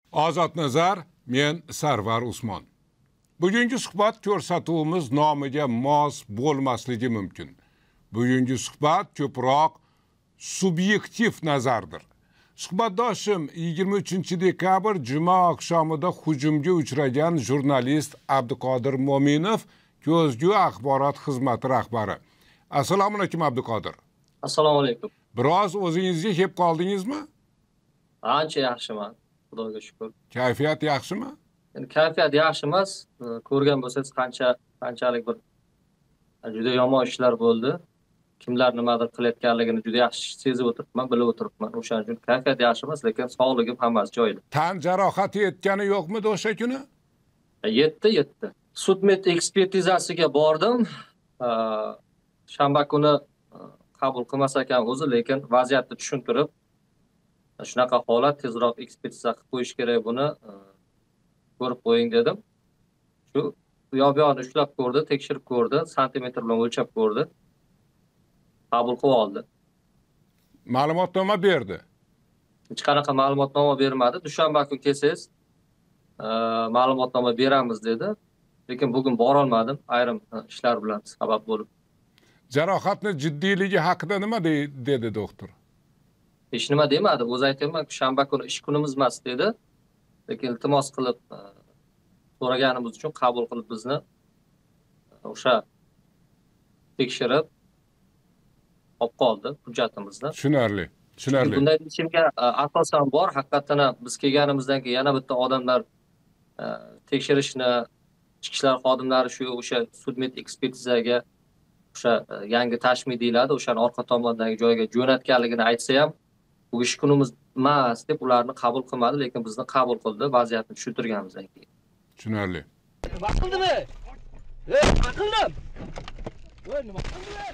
Ozod nazar, men Sarvar Usmon. Bugungi suhbat ko'rsatuvimiz nomiga mos bo'lmasligi mumkin. Bugungi suhbat ko'proq subyektiv nazardir. Suhbatdoshim 23-dekabr juma oqshomida hujumga uchragan jurnalist Abduqodir Mo'minov, Ko'zgu axborot xizmati rahbari. Assalomu alaykum Abduqodir. Assalomu alaykum. Biroz o'zingizga kelib qoldingizmi? Ancha yaxshiman, Xudoga shukr. Kayfiyat yaxshimi? Endi kayfiyat yaxshi emas. Ko'rgan bo'lsangiz qanchalik bir juda yomon ishlar bo'ldi. Kimlar nimadir qilayotganligini juda yaxshi sezib o'tiribman, bilib o'tiribman. O'shaning uchun kayfiyat yaxshi emas, lekin sog'ligim hammasi joyida. Tan jarohati yetgani yo'qmidi o'sha kuni? Yetdi. Sudmet ekspertizasiga bordim. Shanba kuni qabul qilmas ekan o'zi, lekin vaziyatni tushuntirib, shunaqa holat tezroq ekspertiza qilib qo'yish kerak, buni ko'rib qo'ying dedim. Shu yo'q-yo'g'ini ushlab ko'rdi, tekshirib ko'rdi, santimetr bilan o'lchab ko'rdi. Qabul qilib oldi. Ma'lumotnoma berdi. Hech qanaqa ma'lumotnoma bermadi. Dushanba kuni kelsangiz, ma'lumotnoma beramiz dedi. Lekin bugun bora olmadim, ayrim ishlar bilan sabab bo'lib. Jarohatning jiddiyligi haqida nima dedi doktor? Hech nima demadi. O'zi aytayman, shanba kuni ish kunimiz emas dedi. Lekin iltimos qilib so'raganimiz uchun qabul qilib bizni o'sha tekshirib olib qoldi hujjatimizni. Tushunarli. Bunday ishimga asosan bor. Haqiqatan ham biz kelganimizdan keyin yana bitta odamlar tekshirishni, ichki ishlar xodimlari o'sha sudmet ekspertizaga o'sha yangi tashmi deyiladi, o'shani orqa tomondagi joyga jo'natganligini aytsa ham, bu ish kunimiz emas deb ularni qabul qilmadi, lekin bizni qabul qildi vaziyatni tushuntirganimizdan keyin. Tushunarli. Nima qildimi? Nima qildim? Nima qildim?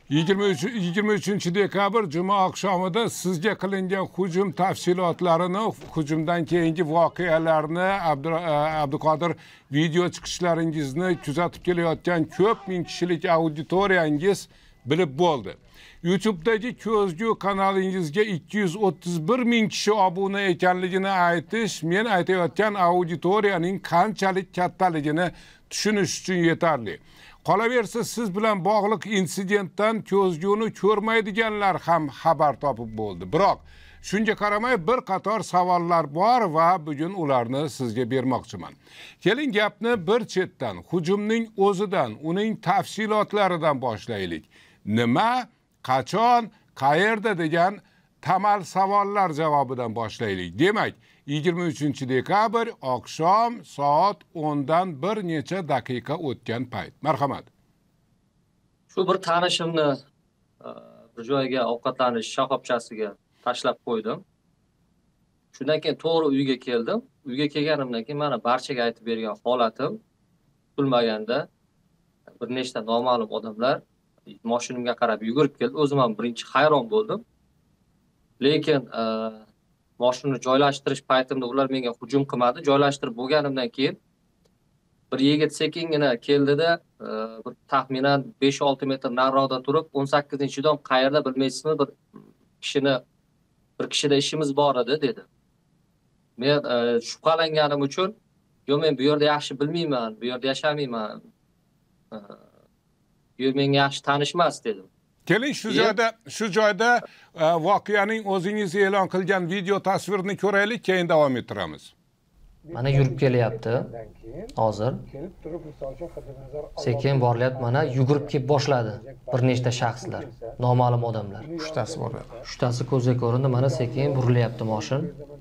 23-dekabr juma oqshomida sizga qilingan hujum tafsilotlarini, hujumdan keyingi voqealarni, Abduqodir video chiqishlaringizni kuzatib kelayotgan ko'p ming kishilik auditoriyangiz bilib bo'ldi. YouTube'dagi Ko'zgu kanalingizga 231 ming kishi obuna ekanligini aytish men aytayotgan auditoriyaning qanchalik kattaligini tushunish uchun yetarli. Qolaversa siz bilan bog'liq insidentdan Ko'zguni ko'rmaydiganlar ham xabar topib bo'ldi. Biroq shunga qaramay bir qator savollar bor va bugun ularni sizga bermoqchiman. Keling gapni bir chetdan, hujumning o'zidan, uning tafsilotlaridan boshlaylik. Nima, qachon, qayerda degan tamal savollar javobidan boshlaylik. Demak, 23-dekabr oqshom soat 10dan bir necha daqiqa o'tgan payt. Marhamat. Shu bir tanishimni bir joyga ovqatlanish shoxobchasiga tashlab qo'ydim. Shundan keyin to'g'ri uyga keldim. Uyga kelganimdan keyin mana barchaga aytib bergan holatim kutilmaganda bir nechta noma'lum odamlar mashinamga qarab yugurib keldi. O'zim ham birinchi hayron bo'ldim. Lekin mashinani joylashtirish paytimda ular menga hujum qilmadi. Joylashtirib bo'lganimdan keyin bir yigit sekingina keldida, bir taxminan 5-6 metr nariroqda turib, 18-dom qayerda bilmaysizmi, bir kishida ishimiz bor edi dedi. Men shubhalanganim uchun, "Yo'q, men bu yerda yaxshi bilmayman, bu yerda yashamayman. Bu yer menga yaxshi tanishmas" dedim. Keling shu joyda voqeaning o'zingiz e'lon qilgan video tasvirni ko'raylik, keyin davom ettiramiz. Mana yurib kelyapti. Hozir sekin borilyapti, mana yugurib kelib boshladi bir nechta shaxslar, noma'lum odamlar. 3tasi bor. 3tasi ko'zga ko'rindi, mana sekin burilyapti mashin.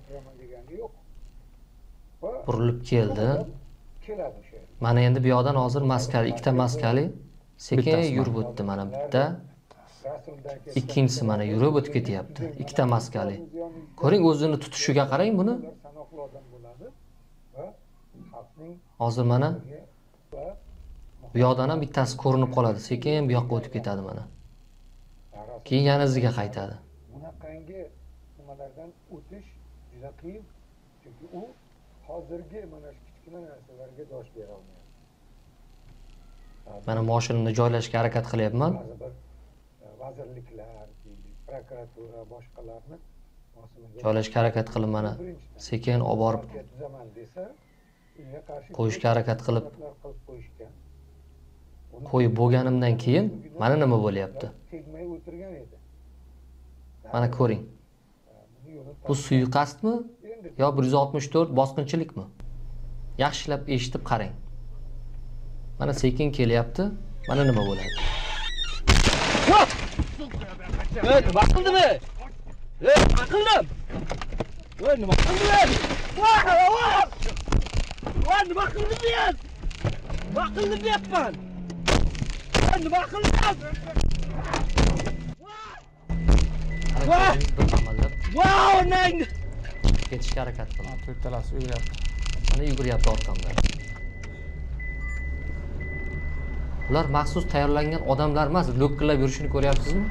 Burilib keldi. Mana endi bu yoqdan hozir maskali, ikkita maskali sekin yurib o'tdi, mana bitta. Ikkinchisi mana yurib o'tib ketyapti. Ikkita maskali. Ko'ring, o'zini tutishiga qarang buni. Hozir mana bu yoqdan ham bittasi ko'rinib qoladi, sekin bu yoqqa o'tib ketadi mana. Keyin yana iziga qaytadi. Bunaqangi nimalardan o'tish juda qiyin, chunki u hozirgi mana shu kichkina narsalarga dosh bera olmayapti. Mana mashinani joylashga harakat qilyapman. Vazirliklar, prokuratura, boshqalarni joylashga harakat qilib mana sekin olib borib tuzaman desa, unga qarshi qo'yishga harakat qilib qo'yishgan. qo'yib bo'lganimdan keyin mana nima bo'lyapti. Tegmay o'tirgan edi. Mana ko'ring. Bu suiqasdmi yo 164 bosqinchilikmi? Yaxshilab eshitib qarang. Mana sekin kelyapti. Mana nima bo'ladi. Nima qildimi? Nima qildim? Nima qildim? Nima qildim men? Nima qildim deyapman? Nima qildim? Bir amallab Nang! ketishga harakat qildi. To'rtalasi yuguradi. Mana yuguryapti orqamdan. Ular maxsus tayyorlangan odamlar emas, lo'killab yurishini ko'ryapsizmi?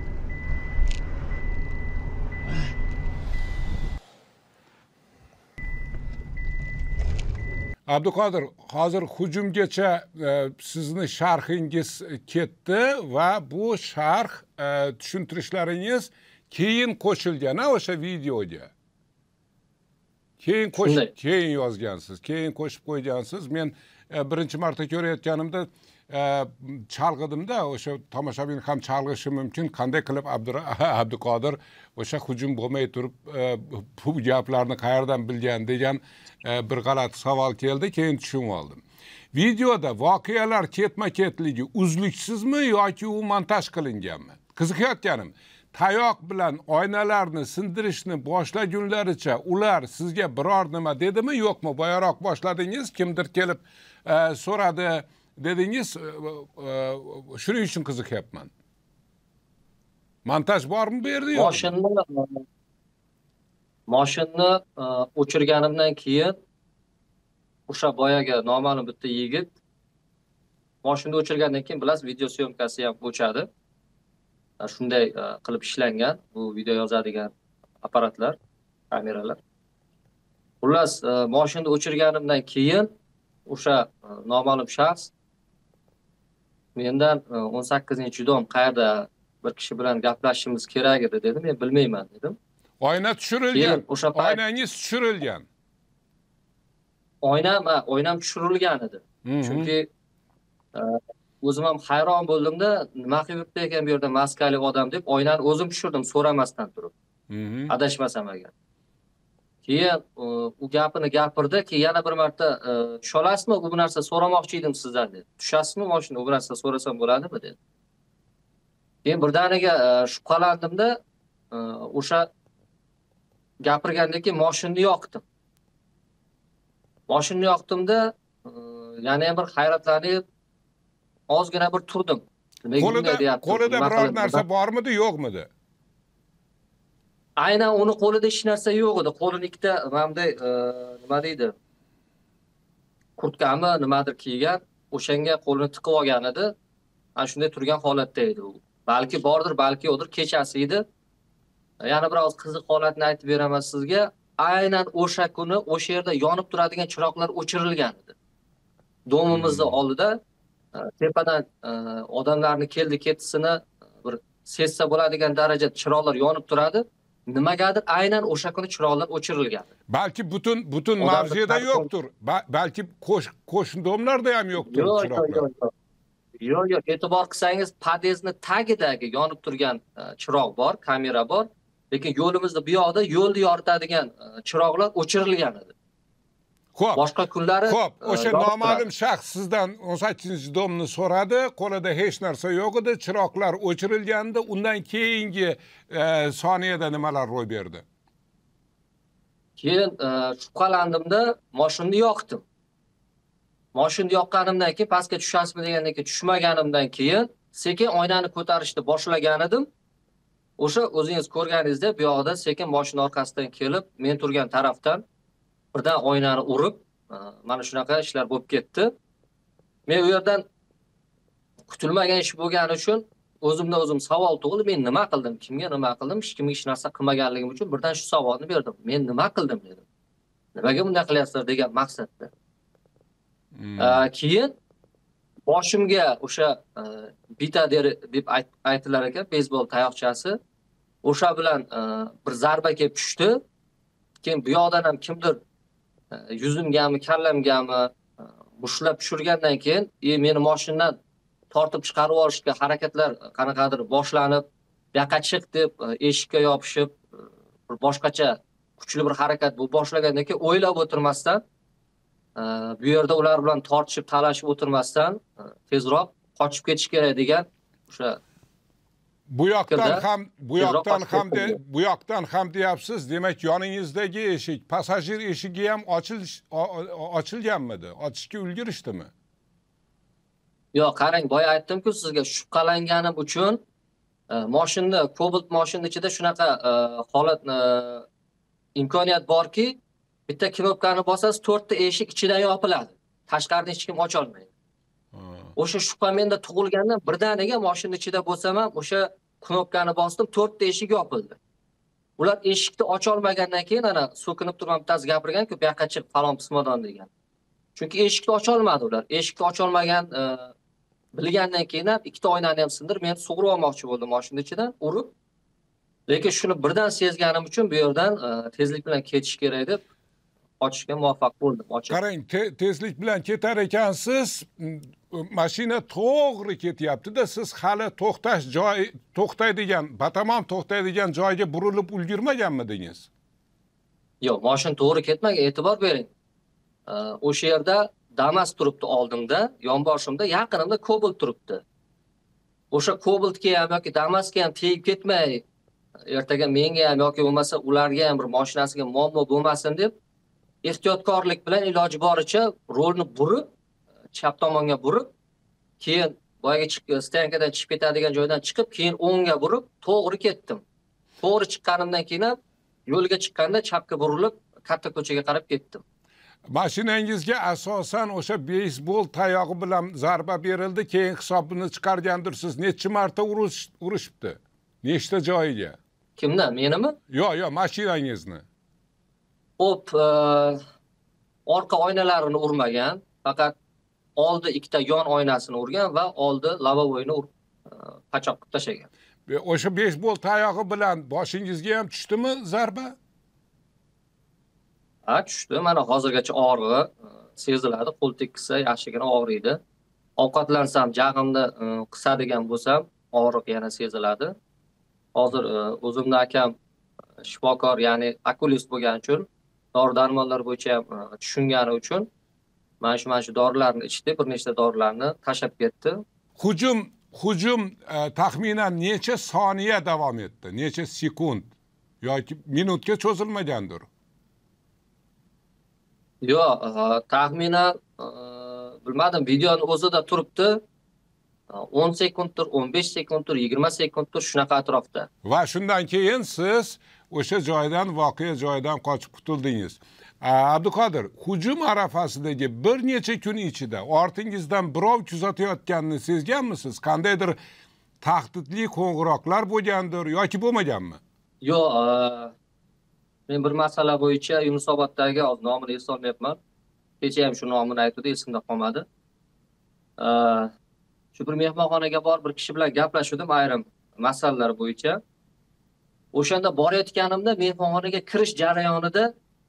Abduqodir, hozir hujumgacha sizni sharhingiz ketdi va bu sharh tushuntirishlaringiz keyin qo'shilgan o'sha videoga. Keyin yozgansiz, keyin qo'shib qo'ygansiz. Men birinchi marta ko'rayotganimda chalg'idimda, o'sha tomoshabin ham chalg'ishi mumkin. Qanday qilib Abduqodir o'sha hujum bo'lmay turib bu gaplarni qayerdan bilgan degan bir g'alati savol keldi, keyin tushunib oldim. Videoda voqealar ketma-ketligi uzluksizmi yoki u montaj qilinganmi? Qiziqayotganim, tayoq bilan oynalarni sindirishni boshlagunlaricha ular sizga biror nima dedimi, yo'qmi? Boyaroq boshladingiz, kimdir kelib so'radi dedingiz, shuning uchun qiziqyapman. Montaj bormi bu yerda yo'qmi? Mashinani o'chirganimdan keyin o'sha boyaga noma'lum bitta yigit mashinani o'chirgandan keyin bilasiz, video syomkasi ham o'chadi. Shunday qilib ishlangan bu video yozadigan apparatlar, kameralar. Xullas, mashinani o'chirganimdan keyin o'sha noma'lum shaxs mendan 18-dom qayerda bir kishi bilan gaplashishimiz kerak edi dedi. Men bilmayman dedim. Oyna tushirilgan. Oynangiz tushirilgan. Oynam tushirilgan edi. Chunki o'zim ham hayron bo'ldimda, nima qilib yuribdi ekan bu yerda maskali odam deb oynani o'zim tushirdim so'ramasdan turib. Adashmasam agar. Keyin u gapini gapirdi ki yana bir marta tusha olasizmi? Bu narsa so'ramoqchi edim sizdan dedi. Tushasizmi mashina? Bu narsa so'rasam bo'ladimi dedi. Keyin birdaniga shubhalandimda, o'sha gapirgandan keyin mashinani yoqdim. Mashinani yoqdimda, yana ham bir hayratlanib, ozgina bir turdim. Qo'lida biror narsa bormidi, yo'qmidi? Aynan uni qo'lida hech narsa yo'q edi. Qo'lini ikkita bunday nima deydi? Kurtkami nimadir kiygan, o'shanga qo'lini tiqib olgan edi. Ana shunday turgan holatda edi u. Balki bordir, balki yo'qdir, kechasi edi. Yana biroz qiziq holatni aytib beraman sizga. Aynan o'sha kuni o'sha yerda yonib turadigan chiroqlar o'chirilgan edi. Domimizni oldida tepadan odamlarni keldi-ketishini bir sezsa bo'ladigan darajada chiroqlar yonib turadi. Nimagadir aynan o'sha kuni chiroqlar o'chirilgan. Balki butun mavzeda yo'qdir. Balki qo'shnidomlarda ham yo'qdir chiroqlar. Yo'q, e'tibor qilsangiz, podyezdning tagidagi yonib turgan chiroq bor, kamera bor. Lekin yo'limizda bu yoqda yo'lni yoritadigan chiroqlar o'chirilgan edi. Xo'p. Boshqa kunlari o'sha noma'lum shaxs sizdan 18-domni so'radi, qo'lida hech narsa yo'q edi, chiroqlar o'chirilgandi. Undan keyingi soniyada nimalar ro'y berdi? Keyin shubhalandimda, mashinani yoqdim. Mashinani yoqqanimdan keyin pastga tushasizmi degandan keyin tushmaganimdan keyin sekin oynani ko'tarishni boshlagan edim. O'sha o'zingiz ko'rganingizdek, bu yoqda sekin mashina orqasidan kelib, men turgan tarafdan birdan oynani urib, mana shunaqa ishlar bo'lib ketdi. Men u yerdan kutilmagan ish bo'lgani uchun o'zimdan o'zim savol tug'ildi. Men nima qildim? Kimga nima qildim? Hech kimga hech narsa qilmaganligim uchun birdan shu savolni berdim. Men nima qildim dedim. Nimaga bunday qilyapsizlar degan maqsadda. Keyin boshimga o'sha bita deb aytilar ekan, beysbol tayoqchasi. o'sha bilan bir zarba kelib tushdi. Keyin bu yoqdan ham kimdir yuzimgami, kallamgami mushtlab tushirgandan keyin meni mashinadan tortib chiqarib olishga harakatlar qanaqadir boshlanib, bu yoqqa chiq deb eshikka yopishib, bir boshqacha kuchli bir harakat bu boshlagandan keyin o'ylab o'tirmasdan bu yerda ular bilan tortishib, talashib o'tirmasdan tezroq qochib ketish kerak degan o'sha Bu yoqdan fikrda ham deyapsiz. Demak, yoningizdagi eshik, passajir eshigi ham ochilganmidi? Ochishga ulgurishdimi? Yo'q, qarang, boya aytdim-ku sizga, shubhalanganim uchun mashinani, Cobalt mashinani ichida shunaqa holat imkoniyat borki, bitta knopkani bosasiz, 4 ta eshik ichidan yopiladi. Tashqaridan hech kim ocha olmaydi. O'sha shubha menda tug'ilgandan birdaniga mashina ichida bo'lsam ham o'sha knopkani bosdim, 4 ta eshik yopildi. Ular eshikni ocha olmagandan keyin ana so'kinib turib bittasi gapirgan-ku, bu yoqqa chiq falon pismodon degan. Chunki eshikni ocha olmadi ular. Eshikni ocha olmagan bilgandan keyin ham ikkita oynani ham sindirib, meni sug'urib olmoqchi bo'ldi mashina ichidan, urib. Lekin shuni birdan sezganim uchun bu yerdan tezlik bilan ketish kerak deb ochishga muvaffaq bo'ldim. Qarang, tezlik bilan ketar ekansiz, mashina to'g'ri ketyapti-da, siz hali to'xtaydigan, batamom to'xtaydigan joyga burilib ulgurmaganmidingiz? Yo'q, mashina to'g'ri ketmagan, e'tibor bering. O'sha yerda Damas turibdi oldimda, yonboshimda, yaqinimda Cobalt turibdi. O'sha Cobaltga ham yoki Damasga ham tegib ketmay, ertaga menga ham yoki bo'lmasa ularga ham bir mashinasiga muammo bo'lmasin deb ehtiyotkorlik bilan iloji boricha rolni burib, chap tomonga burib, keyin boyaga stankadan chiqib ketadigan joydan chiqib, keyin o'ngga burib, to'g'ri ketdim. To'g'ri chiqqanimdan keyin ham yo'lga chiqqanda chapga burilib, katta ko'chaga qarab ketdim. Mashinangizga asosan o'sha beysbol tayog'i bilan zarba berildi, keyin hisobini chiqargandirsiz. Necha marta urishibdi? Nechta joyiga? Kimdan? Menimi? Yo'q, mashinangizni. Hop, orqa oynalarini urmagan, faqat oldi ikkita yon oynasini urgan va oldi lavovoyni pachoq qilib tashlagan. O'sha beysbol tayog'i bilan boshingizga ham tushdimi zarba? Ha, tushdi. Mana hozirgacha og'rig'i seziladi. Qo'l tekkizsa yaxshigina og'riydi. Ovqatlansam, jag'imni qisadigan bo'lsam, og'riq yana seziladi. Hozir o'zimni akam shifokor, ya'ni okulist bo'lgani uchun, dori-darmonlar bo'yicha ham tushungani uchun mana shu dorilarni ichdi, bir nechta dorilarni tashlab ketdi. Hujum taxminan necha soniya davom etdi? Necha sekund yoki minutga cho'zilmagandir? Yo'q, taxminan bilmadim, videoning o'zida turibdi. 10 sekunddir, 15 sekunddir, 20 sekunddir shunaqa atrofda. Va shundan keyin siz o'sha voqea joyidan qochib qutuldingiz. Abduqodir, hujum arafasidagi bir necha kun ichida ortingizdan birov kuzatayotganini sezganmisiz? Qandaydir tahdidli qo'ng'iroqlar bo'lgandir yoki bo'lmaganmi? Yo'q, men bir masala bo'yicha Yunusoboddagi, nomini eslolmayapman. Kecha ham shu nomini aytdi, esimda qolmadi. Shu bir mehmonxonaga borib bir kishi bilan gaplashdim ayrim masalalar bo'yicha. O'shanda borayotganimda mehmonxonaga kirish jarayonida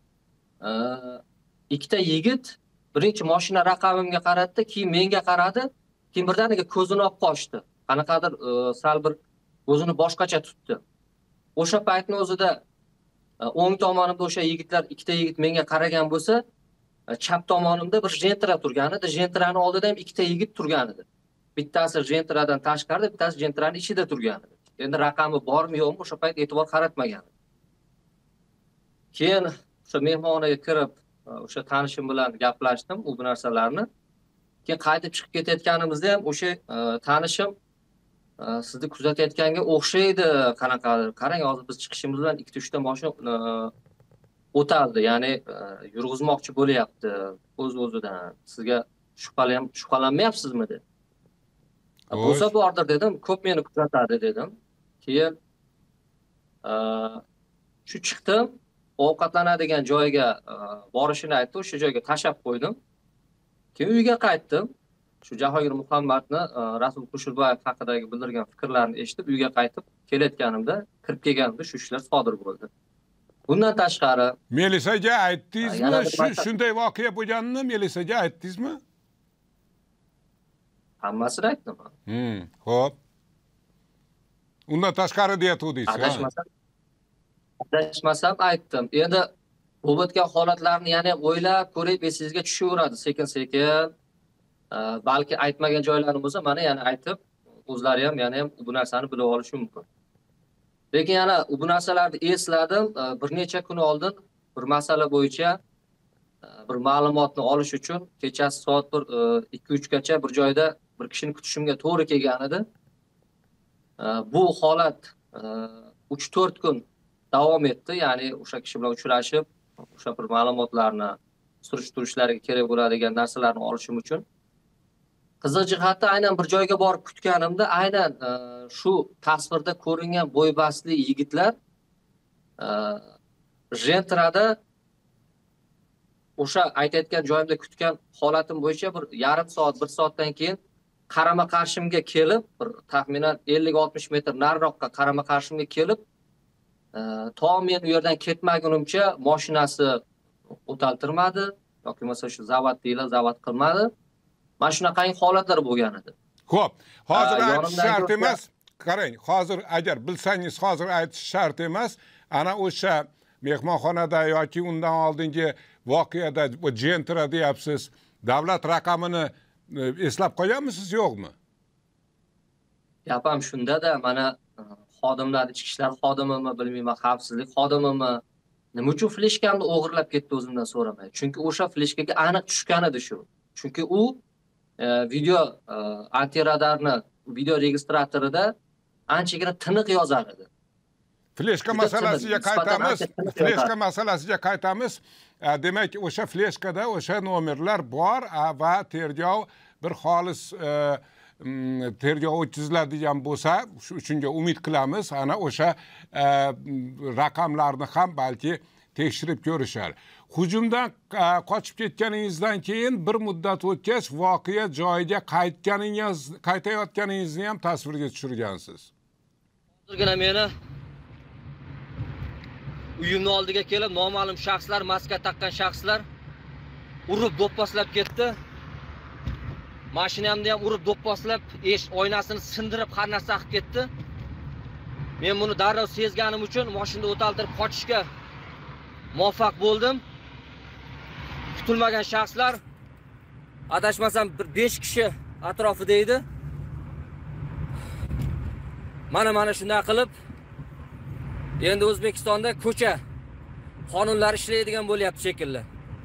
ikkita yigit birinchi mashina raqamimga qaratdi, keyin menga qaradi, keyin birdaniga ko'zini olib qochdi. Qanaqadir sal bir o'zini boshqacha tutdi. O'sha paytning o'zida o'ng tomonimda o'sha yigitlar, ikkita yigit menga qaragan bo'lsa, chap tomonimda bir Gentra turgan edi. Gentraning oldida ham ikkita yigit turgan edi. Bittasi Gentradan tashqarida, bittasi Gentraning ichida turgan edi. Endi raqami bormi yo'qmi o'sha payt e'tibor qaratmagan. Keyin o'sha mehmonxonaga kirib, o'sha tanishim bilan gaplashdim u narsalarni. Keyin qaytib chiqib ketayotganimizda ham o'sha tanishim sizni kuzatayotganga o'xshaydi, qanaqadir. Qarang, hozir biz chiqishimiz bilan 2-3 ta mashina o'taldi, ya'ni yurg'izmoqchi bo'lyapti o'z-o'zidan. Sizga shubhalanmayapsizmi dedi. Bo'lsa bordir dedim, ko'p meni kuzatadi dedim. Keyin shu chiqdim, ovqatlanadigan joyga borishini aytdi, o'sha joyga tashab qo'ydim. Keyin uyga qaytdim. shu Jahongir Muhammadni Rasul Kusherbayev haqidagi bildirgan fikrlarini eshitib uyga qaytib kelayotganimda kirib kelganimda shu ishlar sodir bo'ldi. Bundan tashqari Melisaga aytdingizmi? yana bir Shunday voqea bo'lganini Melisaga aytdingizmi? hammasini aytdim. Xo'p. Undan tashqari deyatuvdingiz. Adashmasam aytdim. Endi bo'lib o'tgan holatlarni yana o'ylab ko'rib esingizga tushaveradi sekin-sekin. Balki aytmagan joylarim bo'lsa, mana yana aytib, o'zlari ham yana ham bu narsani bilib olishi mumkin. Lekin yana bu narsalarni esladim. Bir necha kun oldin bir masala bo'yicha bir ma'lumotni olish uchun kechasi soat 2-3 gacha bir joyda bir kishini kutishimga to'g'ri kelgan edi. Bu holat 3-4 kun davom etdi. Ya'ni o'sha kishi bilan uchrashib, o'sha bir ma'lumotlarni surishtirishlariga kerak bo'ladigan narsalarni olishim uchun. Qiziq jihati aynan bir joyga borib kutganimda aynan shu tasvirda ko'ringan bo'ybastli yigitlar Jentrada o'sha aytayotgan joyimda kutgan holatim bo'yicha bir yarim soat, 1 soatdan keyin qarama-qarshimga kelib, bir taxminan 50-60 metr nariroqqa qarama-qarshimga kelib, to men u yerdan ketmagunimcha mashinasi o'taltirmadi yoki bo'lmasa shu zavod deylar, zavod qilmadi. Mana shunaqangi holatlar bo'lgan edi. Xo'p, hozir aytish shart emas. Qarang, hozir agar bilsangiz hozir aytish shart emas. Ana o'sha mehmonxonada yoki undan oldingi voqeada Jentra deyapsiz. Davlat raqamini eslab qolganmisiz, yo'qmi? Gap ham shunda-da, mana xodimlar, ichki ishlar xodimimi, bilmayman, xavfsizlik xodimimi, nima uchun fleshkamni o'g'irlab ketdi o'zimdan so'ramay. Chunki o'sha fleshkaga aniq tushgan edi shu. Chunki u video antiradarni video registratorida anchagina tiniq yozar edi. Fleshka masalasiga qaytamiz. Fleshka masalasiga qaytamiz. Demak, o'sha fleshkada o'sha nomerlar bor va tergov bir xolis tergov o'tkaziladigan bo'lsa, shunga umid qilamiz. Ana o'sha raqamlarni ham balki tekshirib ko'rishar. Hujumdan qochib ketganingizdan keyin bir muddat o'tgach voqea joyiga qaytayotganingizni ham tasvirga tushirgansiz. Hozirgina meni uyimning oldiga kelib noma'lum shaxslar, maska taqqan shaxslar urib do'pposlab ketdi. Mashinamni ham urib do'pposlab, oynasini sindirib har narsa qilib ketdi. Men buni darrov sezganim uchun mashinani o'taltirib qochishga muvaffaq bo'ldim. Kutilmagan shaxslar, adashmasam 5 kishi atrofida edi. Mana shunday qilib endi O'zbekistonda ko'cha qonunlari ishlaydigan bo'lyapti shekilli.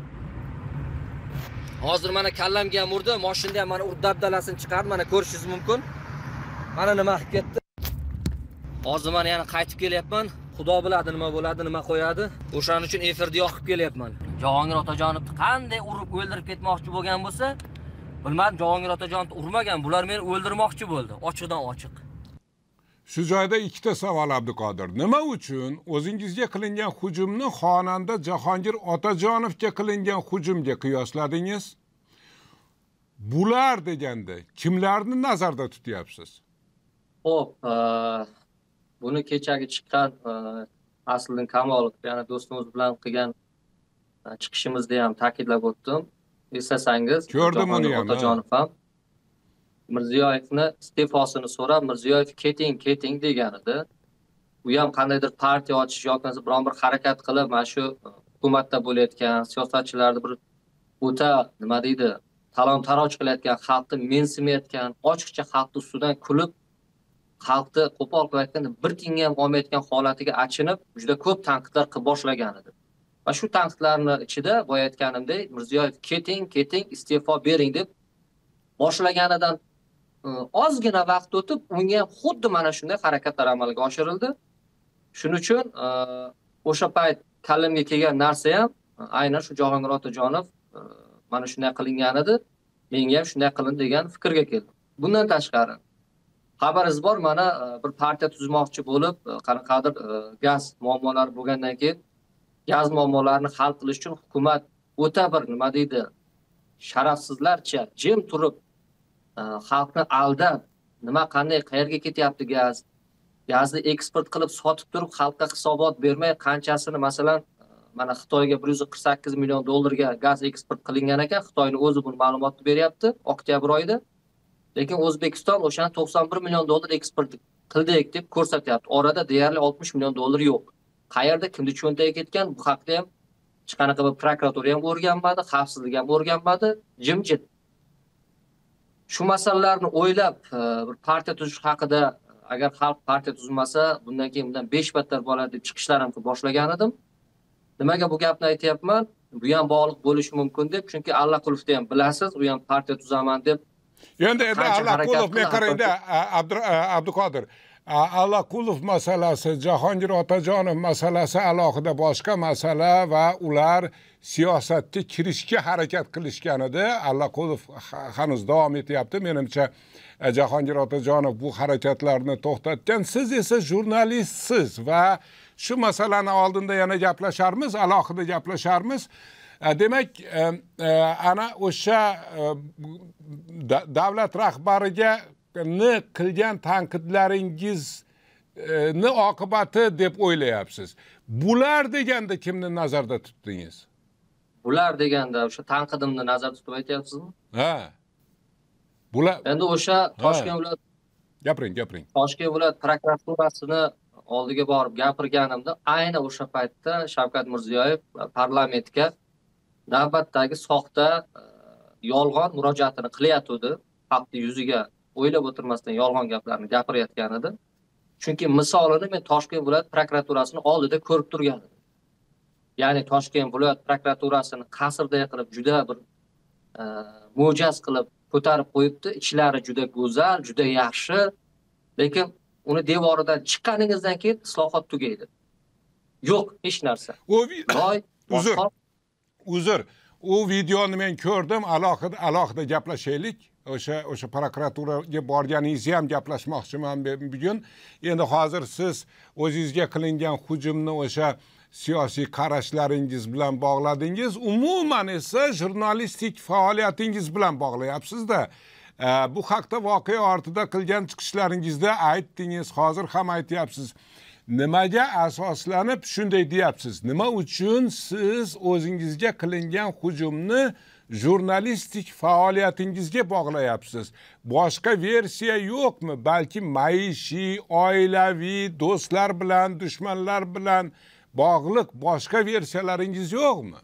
Hozir mana kallamga ham urdi, mashinada ham mana urib dabdalasini chiqardi, mana ko'rishingiz mumkin. Mana nima qilib ketdi. Hozir mana yana qaytib kelyapman. Xudo biladi nima bo'ladi, nima qo'yadi. O'shaning uchun efirda yoqib kelyapman. Jahongir Otajonovni qanday urib o'ldirib ketmoqchi bo'lgan bo'lsa, bilmadim, Jahongir Otajonovni urmagan, bular meni o'ldirmoqchi bo'ldi, ochiqdan ochiq. Shu joyda ikkita savol, Abduqodir. Nima uchun o'zingizga qilingan hujumni xonanda Jahongir Otajonovga qilingan hujumga qiyosladingiz? Bular deganda kimlarni nazarda tutyapsiz? Xo'p, buni kechagi chiqqan Asliddin Kamolov, ya'ni do'stimiz bilan qilgan chiqishimizda ham ta'kidlab o'tdim. Eslasangiz, ko'rdim uni ham. Otajonov ham Mirziyoyevni iste'fosini so'rab, Mirziyoyev keting degan edi. U ham qandaydir partiya ochish yoki biron bir harakat qilib, mana shu hukumatda bo'layotgan siyosatchilarni bir o'ta nima deydi, talon-taroj qilayotgan, xalqni mensimayotgan, ochiqcha xalqning ustidan kulib, xalqni qo'pol qilayotganda bir tiyinga ham olmayotgan holatiga achinib, juda ko'p tanqidlar qilib boshlagan edi. Va shu tanqidlarni ichida boya aytganimdek, Mirziyoyev keting, iste'fo bering deb boshlaganidan ozgina vaqt o'tib, unga xuddi mana shunday harakatlar amalga oshirildi. Shuning uchun o'sha payt kallamga kelgan narsa ham aynan shu Jahongir Otajonov mana shunday qilingan edi, menga ham shunday qilin degan fikrga keldim. Bundan tashqari xabaringiz bor, mana bir partiya tuzmoqchi bo'lib, qanaqadir gaz muammolari bo'lgandan keyin gaz muammolarini hal qilish uchun hukumat o'ta bir nima deydi, sharafsizlarcha jim turib xalqni aldab, nima qanday qayerga ketyapti gaz, gazni eksport qilib sotib turib xalqqa hisobot bermay qanchasini masalan mana Xitoyga 148 million dollarga gaz eksport qilingan ekan, Xitoyning o'zi buni ma'lumotni beryapti oktyabr oyida. Lekin O'zbekiston o'shani 91 million dollar eksport qildik deb ko'rsatyapti. Orada deyarli 60 million dollar yo'q. Qayerda kimni cho'ntagiga ketgan, bu haqda ham hech qanaqa bir prokuratura ham o'rganmadi, xavfsizlik ham o'rganmadi, jimjit. Shu masalalarni o'ylab bir partiya tuzish haqida, agar xalq partiya tuzmasa, bundan keyin bundan 5 battar bo'ladi deb chiqishlarimni boshlagan edim. Nimaga bu gapni aytyapman? Bu ham bog'liq bo'lishi mumkin deb, chunki Allaqulovni ham bilasiz, u ham partiya tuzaman deb. Endi Allaqulov men qarayda Abduqodir. Allaqulov masalasi, Jahongir Otajonov masalasi alohida boshqa masala va ular siyosatga kirishga harakat qilishgan edi. Allaqulov hanuz davom etyapti. Menimcha Jahongir Otajonov bu harakatlarni to'xtatgan. Siz esa jurnalistsiz va shu masalani oldinda yana gaplasharmiz, alohida gaplasharmiz. Demak, ana o'sha davlat rahbariga qilgan tanqidlaringizni oqibati deb o'ylayapsiz. Bular deganda kimni nazarda tutdingiz? Bular deganda o'sha tanqidimni nazarda tutib aytyapsizmi? Ha. Bular endi o'sha Toshkent viloyat gapiring. Toshkent viloyat prokuraturasini oldiga borib gapirganimda ayni o'sha paytda Shavkat Mirziyoyev parlamentga navbatdagi soxta yolg'on murojaatini qilyotdi. Xalqning yuziga o'ylab o'tirmasdan yolg'on gaplarni gapirayotgan edi. Chunki misolini men Toshkent viloyat prokuraturasining oldida ko'rib turgan edim. Ya'ni Toshkent viloyat prokuraturasini qasrday qilib juda bir mo'jaz qilib ko'tarib qo'yibdi. Ichlari juda go'zal, juda yaxshi. Lekin uni devoridan chiqqaningizdan keyin islohot tugaydi. Yo'q, hech narsa. Uzr. U videoni men ko'rdim, alohida gaplashaylik. O'sha prokuraturaga borganingizni ham gaplashmoqchiman bugun. Endi hozir siz o'zingizga qilingan hujumni o'sha siyosiy qarashlaringiz bilan bog'ladingiz, umuman esa jurnalistik faoliyatingiz bilan bog'layapsiz-da. Bu haqda voqea ortida qilgan chiqishlaringizda aytdingiz, hozir ham aytyapsiz. Nimaga asoslanib shunday deyapsiz? Nima uchun siz o'zingizga qilingan hujumni jurnalistik faoliyatingizga bog'layapsiz? Boshqa versiya yo'qmi? Balki maishiy, oilaviy, do'stlar bilan, dushmanlar bilan bog'liq boshqa versiyalaringiz yo'qmi?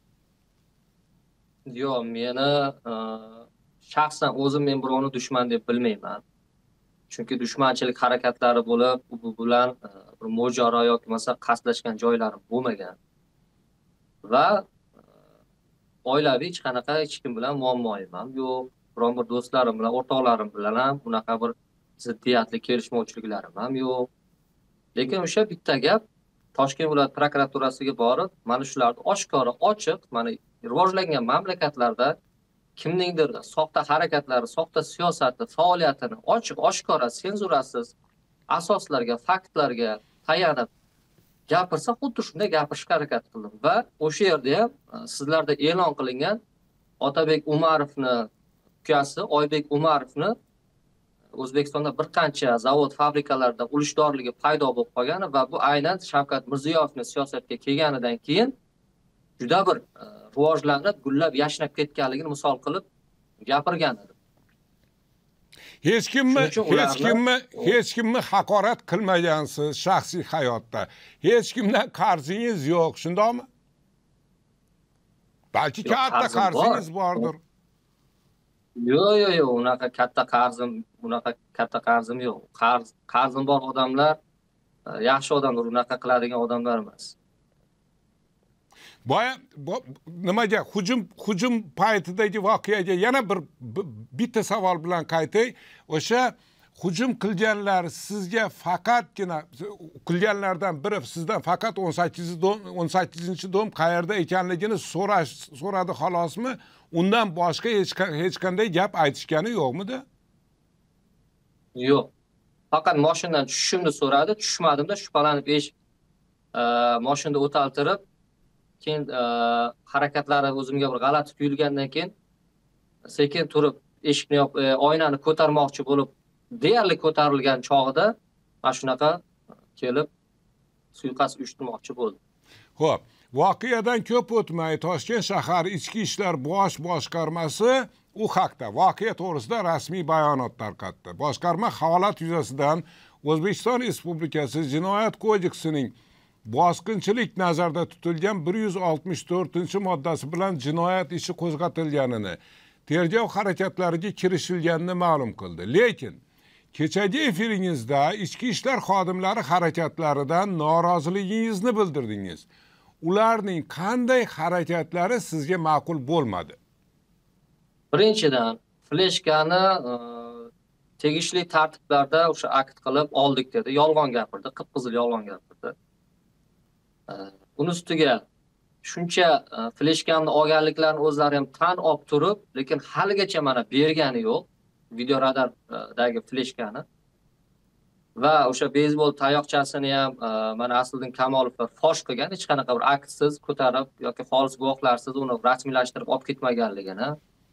Yo'q, meni shaxsan o'zim men birovni dushman deb bilmayman. Chunki dushmanchilik harakatlari bo'lib, bu bilan bir mojaro yoki bo'lmasa qasdlashgan joylarim bo'lmagan. Va oilaviy hech qanaqa hech kim bilan muammoyim ham yo'q. Biron bir do'stlarim bilan, o'rtoqlarim bilan ham bunaqa bir ziddiyatli kelishmovchiliklarim ham yo'q. Lekin o'sha bitta gap Toshkent viloyat prokuraturasiga borib, mana shularni oshkora, ochiq, mana rivojlangan mamlakatlarda kimningdir soxta harakatlari, soxta siyosati, faoliyatini ochiq, oshkora, senzurasiz asoslarga, faktlarga tayanib gapirsa, xuddi shunday gapirishga harakat qildim. Va o'sha yerda ham sizlarda e'lon qilingan Otabek Umarovni ukasi Oybek Umarovni O'zbekistonda bir qancha zavod, fabrikalarda ulushdorligi paydo bo'lib qolgani va bu aynan Shavkat Mirziyoyevning siyosatga kelganidan keyin juda bir rivojlanib, gullab, yashnab ketganligini misol qilib gapirgan edim. Hech kimni haqorat qilmagansiz shaxsiy hayotda. Hech kimdan qarzingiz yo'q, shundaymi? Balki katta qarzingiz bordir. Yo'q, unaqa katta qarzim yo'q. Qarzim bor odamlar yaxshi odamlar, unaqa qiladigan odamlar emas. Nimaga hujum paytidagi voqeaga yana bitta savol bilan qaytay. O'sha hujum qilganlar sizga faqatgina qilganlardan biri sizdan faqat 18-dom qayerda ekanligini so'radi xolosmi? Undan boshqa hech qanday gap aytishgani yo'qmidi? Yo'q. Faqat mashinadan tushishimni so'radi, tushmadimda shubhalanib mashinada o'taltirib, keyin harakatlari o'zimga bir g'alati tuyulgandan keyin sekin turib eshikni oynani ko'tarmoqchi bo'lib, deyarli ko'tarilgan chog'ida mana shunaqa kelib suiqasd uyushtirmoqchi bo'ldi. Xo'p, voqeadan ko'p o'tmay Toshkent shahar Ichki ishlar bosh boshqarmasi u haqda voqea to'g'risida rasmiy bayonot tarqatdi. Boshqarma holat yuzasidan O'zbekiston Respublikasi Jinoyat kodeksining bosqinchilik nazarda tutilgan 164-moddasi bilan jinoyat ishi qo'zg'atilganini, tergov harakatlariga kirishilganini ma'lum qildi. Lekin kechagi efiringizda ichki ishlar xodimlari harakatlaridan noroziligingizni bildirdingiz. Ularning qanday harakatlari sizga ma'qul bo'lmadi? Birinchidan, fleshkani tegishli tartiblarda o'sha akt qilib oldik dedi. Yolg'on gapirdi, qip-qizil yolg'on gapirdi. Uni ustiga shuncha fleshkamni olganliklarini o'zlari ham tan olib turib, lekin haligacha mana bergani yo'q. Video radardagi fleshkani va o'sha beyzbol tayoqchasini ham mana Asliddin Kamolovlar fosh qilgan, hech qanaqa bir aktsiz ko'tarib yoki xolis guvohlarsiz uni rasmiylashtirib olib ketmaganligini.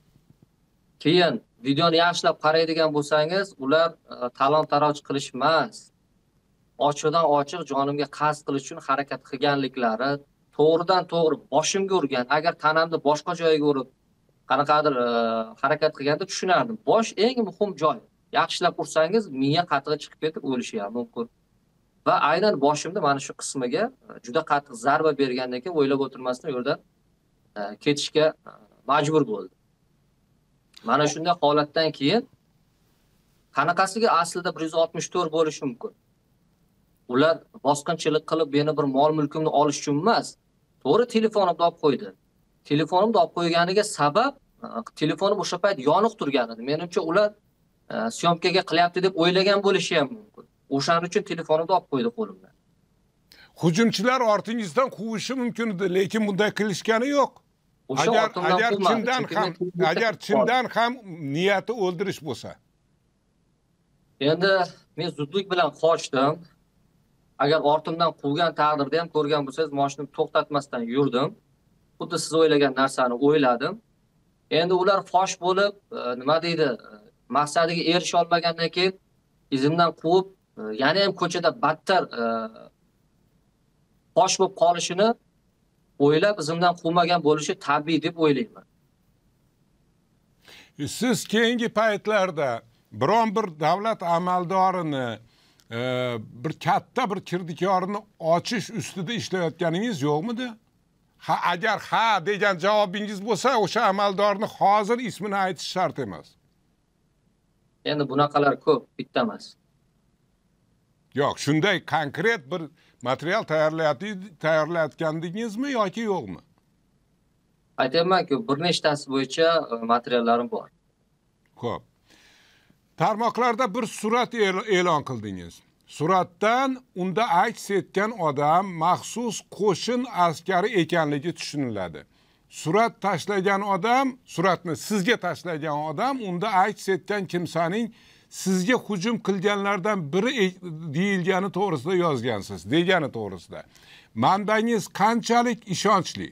Keyin videoni yaxshilab qaraydigan bo'lsangiz, ular talon-taroj qilish emas, ochiqdan ochiq jonimga qasd qilish uchun harakat qilganliklari, to'g'ridan to'g'ri boshimga urgan. Agar tanamni boshqa joyga urib qanaqadir harakat qilganda tushunardim. Bosh eng muhim joy. Yaxshilab ursangiz miya qatig'i chiqib ketib o'lishi ham mumkin. Va aynan boshimda mana shu qismiga juda qattiq zarba bergandan keyin o'ylab o'tirmasdan yo'lda ketishga majbur bo'ldi. Mana shunday holatdan keyin qanaqasiga aslida 164 bo'lishi mumkin. Ular bosqinchilik qilib meni bir mol-mulkimni olish uchun emas, to'g'ri telefonimni olib qo'ydi. Telefonimni olib qo'yganiga sabab telefonim o'sha payt yoniq turgan edi. Menimcha ular syomkaga qilyapti deb o'ylagan bo'lishi ham mumkin. O'shaning uchun telefonimni olib qo'ydi qo'limdan. Hujumchilar ortingizdan quvishi mumkin edi, lekin bunday qilishgani yo'q. Agar chindan ham niyati o'ldirish bo'lsa. Endi men zudlik bilan qochdim. Agar ortimdan quvgan taqdirda ham ko'rgan bo'lsangiz, mashinamni to'xtatmasdan yurdim. Xuddi siz o'ylagan narsani o'yladim. Endi ular fosh bo'lib, nima deydi, maqsadiga erisha olmagandan keyin izimdan quvib, yana ham ko'chada battar fosh bo'lib qolishini o'ylab izimdan quvmagan bo'lishi tabiiy deb o'ylayman. Siz keyingi paytlarda biron bir davlat amaldorini, bir katta bir kirdikorini ochish ustida ishlayotganingiz yo'qmidi? Agar ha degan javobingiz bo'lsa, o'sha amaldorni hozir ismini aytish shart emas. Endi bunaqalar ko'p, bitta emas. Yo'q, shunday konkret bir material tayyorlayotgandingizmi yoki yo'qmi? Aytamanku, bir nechtasi bo'yicha materiallarim bor. Xo'p. Tarmoqlarda bir surat e'lon qildingiz. Suratdan unda aks etgan odam maxsus qo'shin askari ekanligi tushuniladi. Suratni sizga tashlagan odam unda aks etgan kimsaning sizga hujum qilganlardan biri deyilgani to'g'risida yozgansiz, degani to'g'risida. Manbangiz qanchalik ishonchli?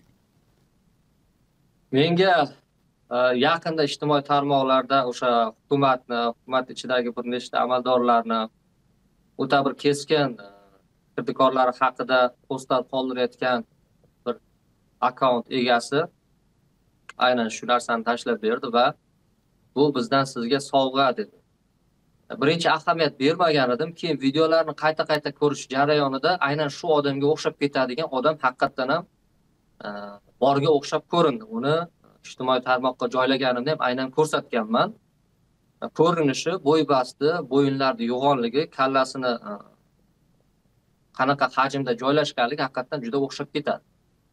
Menga yaqinda ijtimoiy tarmoqlarda o'sha hukumat ichidagi bir nechta amaldorlarni o'ta bir keskin kirdikorlari haqida postlar qoldirayotgan bir akkaunt egasi aynan shu narsani tashlab berdi va bu bizdan sizga sovg'a dedi. Birinchi ahamiyat bermagan edim, keyin videolarni qayta ko'rish jarayonida aynan shu odamga o'xshab ketadigan odam haqiqatan ham borga o'xshab ko'rindi. Uni ijtimoiy tarmoqqa joylaganimda ham aynan ko'rsatganman. Ko'rinishi, bo'y-basti, bo'yinlarning yo'g'onligi, kallasini qanaqa hajmda joylashganligi haqiqatan juda o'xshab ketadi.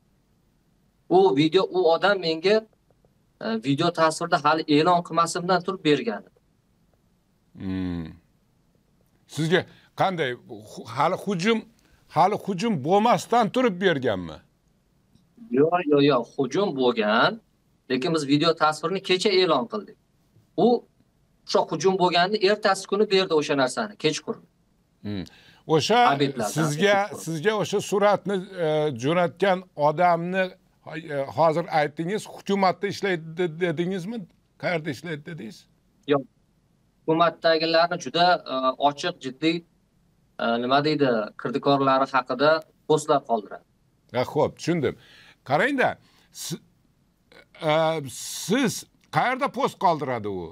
U odam menga video tasvirda hali e'lon qilmasimdan turib bergan. Sizga qanday hali hujum bo'lmasdan turib berganmi? Yo'q, hujum bo'lgan, lekin biz video tasvirni kecha e'lon qildik. U o'sha hujum bo'lganda ertasi kuni berdi o'sha narsani, kechqurun. O'sha sizga o'sha suratni jo'natgan odamni hozir aytdingiz, hukumatda ishlaydi dedingizmi? Qayerda ishlaydi dedingiz? Yo'q. Hukumatdagilarni juda ochiq, jiddiy nima deydi, kirdikorlari haqida postlar qoldiradi. Xo'p, tushundim. Qarangda, siz qayerda post qoldiradi u?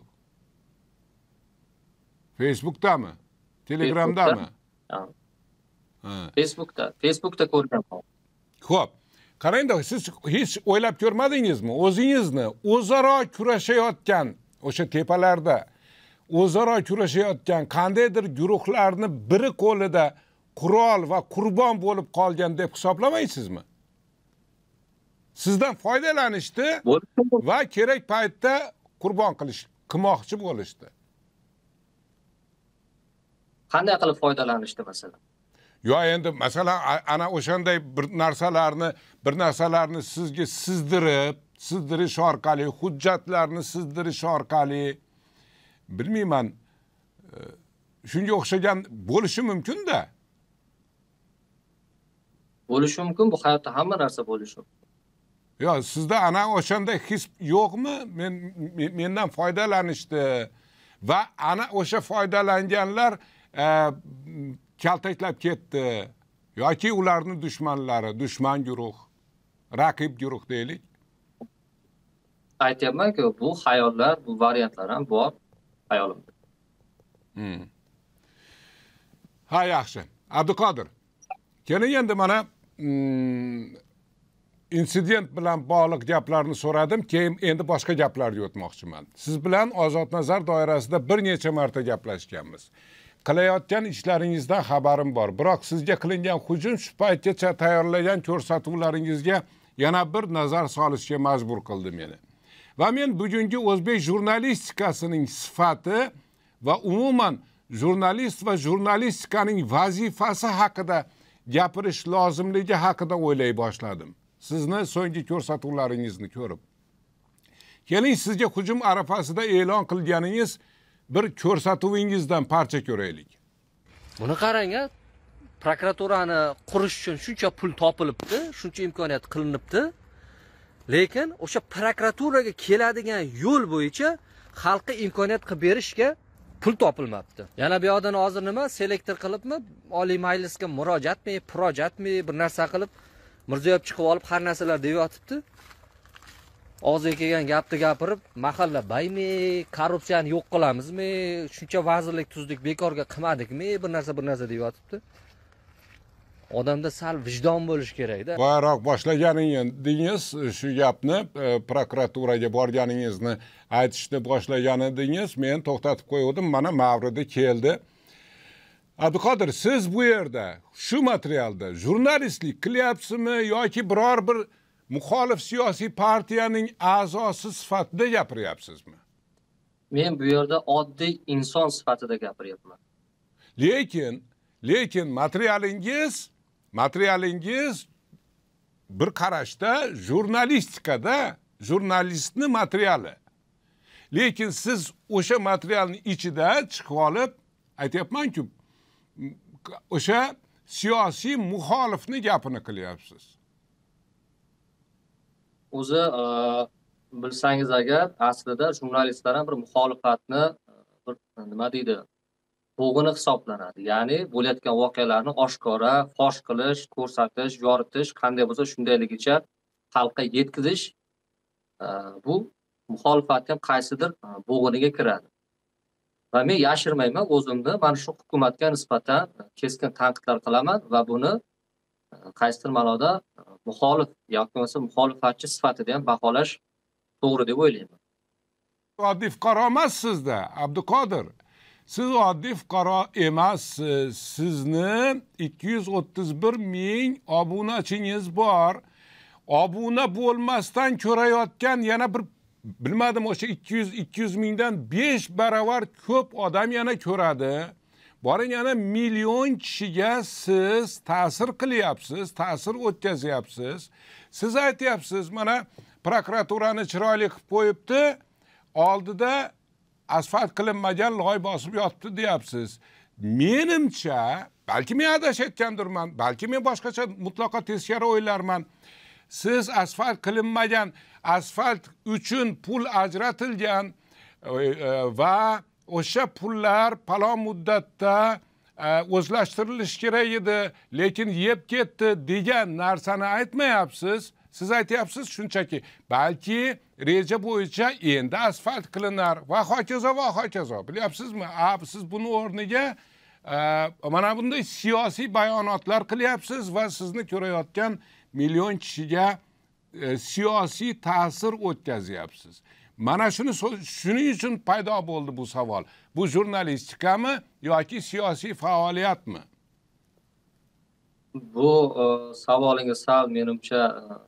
Facebookdami? Telegramdami? Facebookda ko'rganman. Xo'p. Qarangda, siz hech o'ylab ko'rmadingizmi? O'zingizni o'zaro kurashayotgan o'sha tepalarda o'zaro kurashayotgan qandaydir guruhlarni biri qo'lida qurol va qurbon bo'lib qolgan deb hisoblamaysizmi? Sizdan foydalanishdi va kerak paytda qurbon qilmoqchi bo'lishdi. Qanday qilib foydalanishdi masalan? Yo, endi masalan ana o'shanday bir narsalarni sizga sizdirish orqali, hujjatlarni sizdirish orqali, bilmayman, shunga o'xshagan bo'lishi mumkin-da. Bo'lishi mumkin, bu hayotda hamma narsa bo'lishi mumkin. Yo, sizda ana o'shanday his yo'qmi? Mendan foydalanishdi va ana o'sha foydalanganlar kaltaklab ketdi yoki ularni dushmanlari, dushman guruh, raqib guruh deylik. Aytyapman-ku, bu xayollar, bu variantlar ham bor hayolimda. Ha, yaxshi. Abduqodir, keling endi mana insident bilan bog'liq gaplarni so'radim, keyin endi boshqa gaplarga o'tmoqchiman. Siz bilan Ozod nazar doirasida bir necha marta gaplashganmiz. Qilayotgan ishlaringizdan xabarim bor, biroq sizga qilingan hujum shu paytgacha tayyorlagan ko'rsatuvlaringizga yana bir nazar solishga majbur qildi meni. Va men bugungi o'zbek jurnalistikasining sifati va umuman jurnalist va jurnalistikaning vazifasi haqida gapirish lozimligi haqida o'ylay boshladim. Sizni so'nggi ko'rsatuvlaringizni ko'rib. Keling, sizga hujum arafasida e'lon qilganingiz bir ko'rsatuvingizdan parcha ko'raylik. Buni qarang-a, prokuraturani qurish uchun shuncha pul topilibdi, shuncha imkoniyat qilinibdi. Lekin o'sha prokuraturaga keladigan yo'l bo'yicha xalqqa imkoniyat qilib berishga pul topilmabdi. Yana bu yoqdan hozir nima, selektor qilibmi, Oliy Majlisga murojaatmi, bir narsa qilib Mirziyoyev chiqib olib har narsalar deb yotibdi. Og'ziga kelgan gapni gapirib, mahalla baymi, korrupsiyani yo'q qilamizmi, shuncha vazirlik tuzdik, bekorga qilmadikmi, bir narsa deb yotibdi. Odamda sal vijdon bo'lish kerak-da. Boyroq boshlaganingizdiz shu gapni, prokuraturaga borganingizni aytishni boshlagan edingiz, men to'xtatib qo'ydim, mana mavridi keldi. Abduqodir, siz bu yerda shu materialda jurnalistlik qilyapsizmi yoki biror bir muxolif siyosiy partiyaning a'zosi sifatida gapiryapsizmi? Men bu yerda oddiy inson sifatida gapiryapman. Lekin materialingiz bir qarashda jurnalistikada, jurnalistni materiali. Lekin siz o'sha materialning ichida chiqib olib aytyapman-ku, o'sha siyosiy muxolifni gapini qilyapsiz. O'zi bilsangiz agar, aslida jurnalistlar ham bir muxolifatni bir nima deydi, bo'g'ini hisoblanadi. Ya'ni bo'layotgan voqealarni oshkora fosh qilish, ko'rsatish, yoritish, qanday bo'lsa shundayligicha xalqqa yetkazish, bu muxolifatning ham qaysidir bo'g'iniga kiradi. Va men yashirmayman o'zimni, mana shu hukumatga nisbatan keskin tanqidlar qilaman va buni qaysidir ma'noda muxolif yoki bo'lmasa muxolifatchi sifatida ham baholash to'g'ri deb o'ylayman. Oddiy fuqaro emassizda, Abduqodir. Siz oddiy fuqaro emassiz. Sizni 231 ming obunachingiz bor. Obuna bo'lmasdan ko'rayotgan yana bir, bilmadim, o'sha 200 mingdan 5 baravar ko'p odam yana ko'radi. Boring, yana million kishiga siz ta'sir qilyapsiz, ta'sir o'tkazyapsiz. Siz aytyapsiz, mana prokuraturani chiroyli qilib qo'yibdi, oldida asfalt qilinmagan loy bosib yotibdi deyapsiz. Menimcha, balki men adashayotgandirman, balki men boshqacha mutlaqo teskari o'ylarman. Siz asfalt qilinmagan, asfalt uchun pul ajratilgan va o'sha pullar palon muddatda o'zlashtirilishi kerak edi, lekin yeb ketdi degan narsani aytmayapsiz. Siz aytyapsiz shunchaki balki reja bo'yicha endi asfalt qilinar va hokazo va hokazo. Bilyapsizmi? Siz buni o'rniga mana bunday siyosiy bayonotlar qilyapsiz va sizni ko'rayotgan million kishiga siyosiy ta'sir o'tkazyapsiz. Mana shuning uchun paydo bo'ldi bu savol. Bu jurnalistikami yoki siyosiy faoliyatmi? Bu savolingiz sal menimcha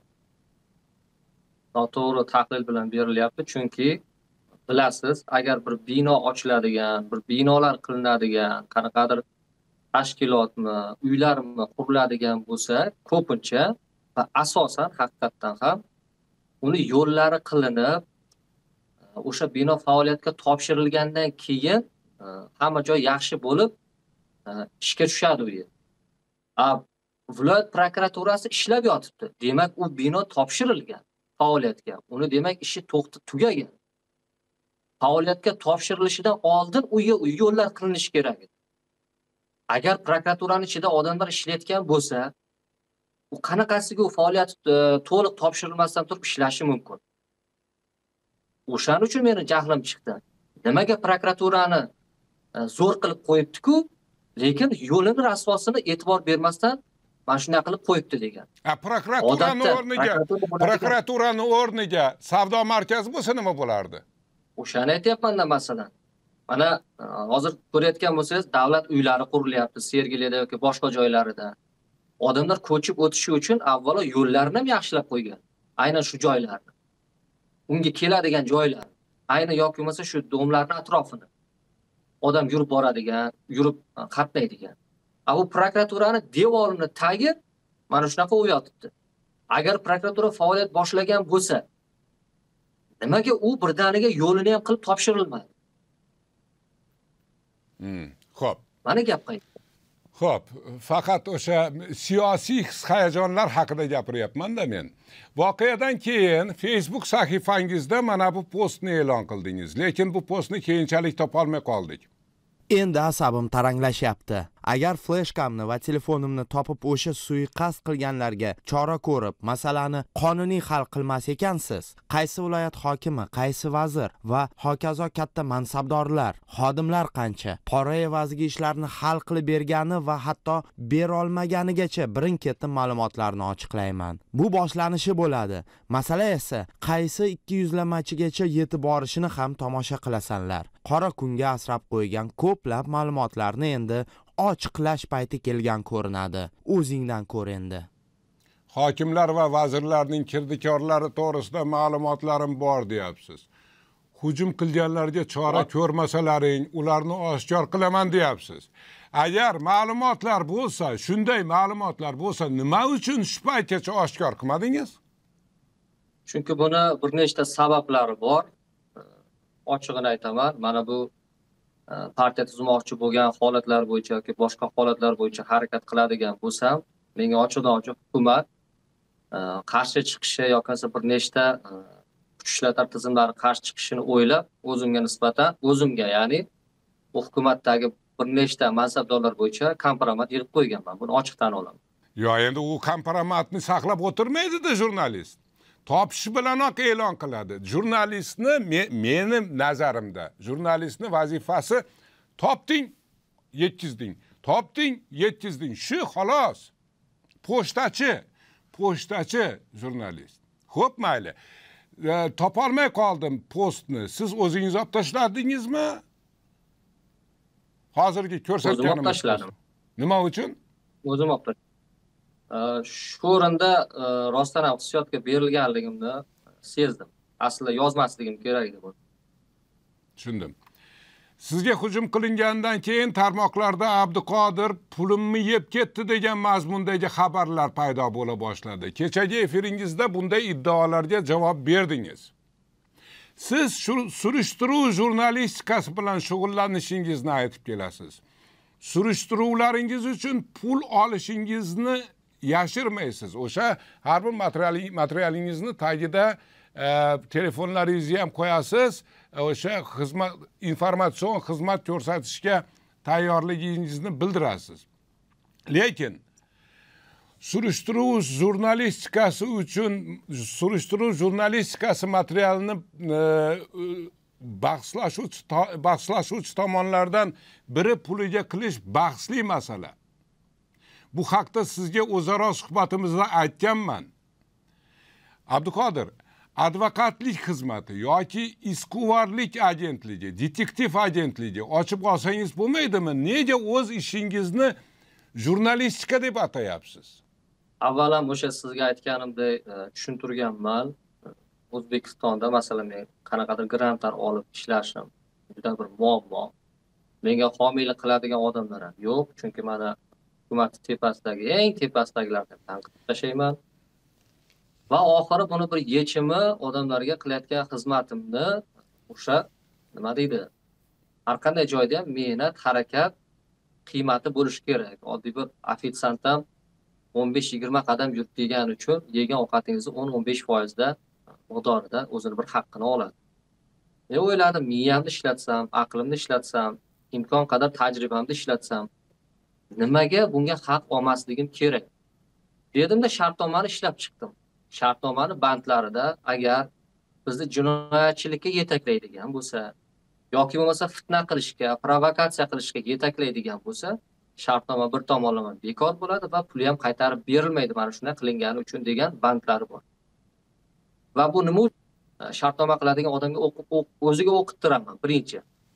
noto'g'ri tahlil bilan berilyapti, chunki bilasiz, agar bir bino ochiladigan, bir binolar qilinadigan, qanaqadir tashkilotmi, uylarmi quriladigan bo'lsa, ko'pincha va asosan haqiqatdan ham uni yo'llari qilinib, o'sha bino faoliyatga topshirilgandan keyin hamma joy yaxshi bo'lib ishga tushadi u yer. Viloyat prokuraturasi ishlab yotibdi. Demak, u bino topshirilgan faoliyatga. Uni demak ishi tugagan. Faoliyatga topshirilishidan oldin u yo'llar qilinishi kerak edi. Agar prokuraturaning ichida odamlar ishlayotgan bo'lsa, u qanaqasiga u faoliyat to'liq topshirilmasdan turib ishlashi mumkin. O'shaning uchun meni jahlim chiqdi. Nimaga prokuraturani zo'r qilib qo'yibdi-ku, lekin yo'lini rasvosini e'tibor bermasdan mana shunday qilib qo'yibdi degan. Prokuraturani o'rniga savdo markazi bo'lsa nima bo'lardi? O'shani aytyapman-da masalan. Mana hozir ko'rayotgan bo'lsangiz, davlat uylari qurilyapti Sergelida yoki boshqa joylarida. Odamlar ko'chib o'tishi uchun avvalo yo'llarni ham yaxshilab qo'ygan. Aynan shu joylarni. Unga keladigan joylar, ayni yoki bo'lmasa shu domlarning atrofini. Odam yurib boradigan, yurib qatnaydigan. Bu prokuraturani devorini tagi mana shunaqa o'yotibdi. Agar prokuratura faoliyat boshlagan bo'lsa, nimaga u birdaniga yo'lini ham qilib topshirilmadi? Xo'p. Mana gap qayerda? Xo'p, faqat o'sha siyosiy hayajonlar haqida gapiryapman-da men. Voqeadan keyin Facebook sahifangizda mana bu postni e'lon qildingiz, lekin bu postni keyinchalik topolmay qoldik. Endi asabim taranglashyapti. Agar fleshkamni va telefonimni topib o'sha suiqasd qilganlarga chora ko'rib, masalani qonuniy hal qilmas ekansiz, qaysi viloyat hokimi, qaysi vazir va hokazo katta mansabdorlar, xodimlar qancha pora evaziga ishlarni hal qilib bergani va hatto berolmaganigacha birin-ketin ma'lumotlarni ochiqlayman. Bu boshlanishi bo'ladi. Masala esa qaysi 200lamachigacha yetib borishini ham tomosha qilasanlar. Qora kunga asrab qo'ygan ko'plab ma'lumotlarni endi ochiqlash payti kelgan ko'rinadi. O'zingdan ko'r endi. Hokimlar va vazirlarning kirdikorlari to'g'risida ma'lumotlarim bor deyapsiz. Hujum qilganlarga chora ko'rmasalaring, ularni oshkor qilaman deyapsiz. Agar ma'lumotlar bo'lsa, shunday ma'lumotlar bo'lsa, nima uchun shu paytgacha oshkor qilmadingiz? Chunki buni bir nechta sabablari bor. Ochig'ini aytaman, mana bu partiya tuzmoqchi bo'lgan holatlar bo'yicha yoki boshqa holatlar bo'yicha harakat qiladigan bo'lsam, menga ochiq-ochiq hukumat qarshi chiqishi yoki bir nechta kuch ishlatma tizimlari qarshi chiqishini o'ylab, o'zimga nisbatan, ya'ni bu hukumatdagi bir nechta mansabdorlar bo'yicha kompromat yig'ib qo'yganman. Buni ochiq tan olaman. Yo, endi u kompromatni saqlab o'tirmaydi-da jurnalist. Topishi bilanoq e'lon qiladi. Jurnalistni meni nazarimda jurnalistni vazifasi topding, yetkizding. Topding, yetkizding. Shu xolos. Pochtachi jurnalist. Xo'p, mayli. Topolmay qoldim postni. Siz o'zingiz olib tashladingizmi? Hozirgi ko'rsatganim. O'zim tashladim. Nima uchun? O'zim olib tashladim. Shu o'rinda rostdan ham hissiyotga berilganligimni sezdim. Aslida yozmasligim kerak edi bu. Tushundim. Sizga hujum qilingandan keyin tarmoqlarda Abduqodir pulimni yeb ketdi degan mazmundagi xabarlar paydo bo'la boshladi. Kechagi efiringizda bunday iddaolarga javob berdingiz. Siz surishtiruv jurnalistikasi bilan shug'ullanishingizni aytib kelasiz. Surishtiruvlaringiz uchun pul olishingizni yashirmaysiz. O'sha har bir materialingizni tagida telefonlaringizni ham qo'yasiz. O'sha xizmat informatsion xizmat ko'rsatishga tayyorligingizni bildirasiz. Lekin surishtiruv jurnalistikasi uchun surishtiruv jurnalistikasi materialini bahslashuvchi tomonlardan biri puliga qilish bahsli masala. Bu haqda sizga o'zaro suhbatimizda aytganman. Abduqodir, advokatlik xizmati yoki izquvarlik agentligi, detektiv agentligi ochib olsangiz bo'lmaydimi? Nega o'z ishingizni jurnalistika deb atayapsiz? Avvalam o'sha sizga aytganimdek tushuntirganman. O'zbekistonda masalan men qanaqadir grantlar olib ishlashim juda bir muammo. Menga homiylik qiladigan odamlar ham yo'q, chunki mana hukumat tepasidagi eng tepasidagilardan tanqid tashlayman. Va oxiri buni bir yechimi odamlarga qilayotgan xizmatimni o'sha nima deydi? Har qanday joyda ham mehnat, harakat qiymati bo'lishi kerak. Oddiy bir ofitsiant ham 15-20 qadam yurib degani uchun yegan ovqatingizni 10-15% da miqdorida o'zini bir haqqini oladi. Men o'yladim, miyamni ishlatsam, aqlimni ishlatsam, imkon qadar tajribamni ishlatsam, nimaga bunga haq olmasligim kerak? Dedimda shartnomani ishlab chiqdim. Shartnomani bandlarida agar bizni jinoyatchilikka yetaklaydigan bo'lsa yoki bo'lmasa fitna qilishga, provokatsiya qilishga yetaklaydigan bo'lsa, shartnoma bir tomonlama bekor bo'ladi va puli ham qaytarib berilmaydi mana shunday qilingani uchun degan bandlari bor. Va bu nima uchun shartnoma qiladigan odamga o'ziga o'qittiraman birinchi.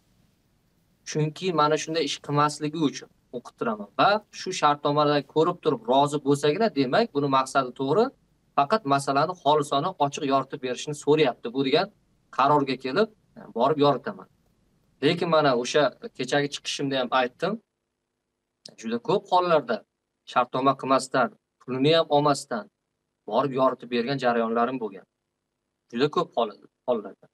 Chunki mana shunday ish qilmasligi uchun o'qittiraman va shu shartnomalarni ko'rib turib rozi bo'lsagina, demak, buni maqsadi to'g'ri, faqat masalani xolisona ochiq yoritib berishni so'rayapti. Bu degan qarorga kelib borib yoritaman. Lekin mana o'sha kechagi chiqishimda ham aytdim. Juda ko'p hollarda shartnoma qilmasdan, pulini ham olmasdan borib yoritib bergan jarayonlarim bo'lgan. Juda ko'p hollarda.